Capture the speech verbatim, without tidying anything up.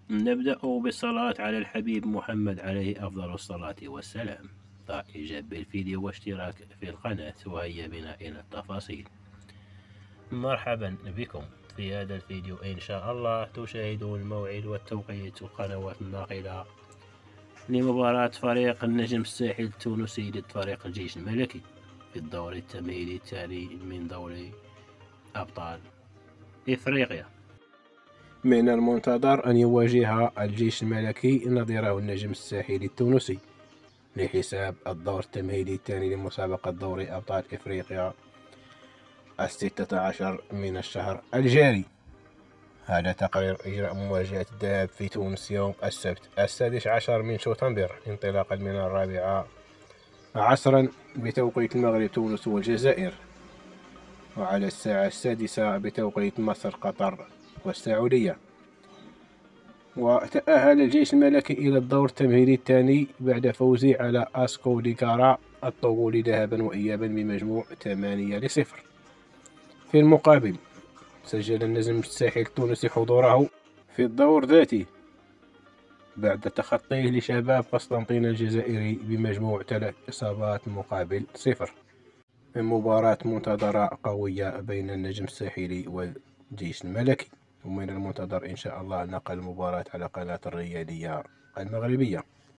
نبدأ بالصلاة على الحبيب محمد عليه أفضل الصلاة والسلام. ضع إعجاب بالفيديو واشتراك في القناة، وهيا بنا إلى التفاصيل. مرحبا بكم. في هذا الفيديو إن شاء الله تشاهدون الموعد والتوقيت والقنوات الناقلة لمباراة فريق النجم الساحل التونسي ضد فريق الجيش الملكي في الدور التمهيدي التالي من دوري أبطال إفريقيا. من المنتظر أن يواجه الجيش الملكي نظيره النجم الساحلي التونسي لحساب الدور التمهيدي الثاني لمسابقة دوري أبطال إفريقيا الستة عشر من الشهر الجاري. هذا تقرير إجراء مواجهة الذهاب في تونس يوم السبت السادس عشر من شتنبر انطلاقا من الرابعة عصرا بتوقيت المغرب تونس والجزائر، وعلى الساعة السادسة بتوقيت مصر قطر والسعودية. وتأهل الجيش الملكي إلى الدور التمهيدي الثاني بعد فوزه على أسكو ديكارا الطوغولي ذهابا وإيابا بمجموع ثمانية لصفر. في المقابل سجل النجم الساحلي التونسي حضوره في الدور ذاته بعد تخطيه لشباب قسطنطين الجزائري بمجموع ثلاث إصابات مقابل صفر، من مباراة منتظرة قوية بين النجم الساحلي والجيش الملكي. ومن المنتظر إن شاء الله نقل المباراة على قناة الرياضية المغربية.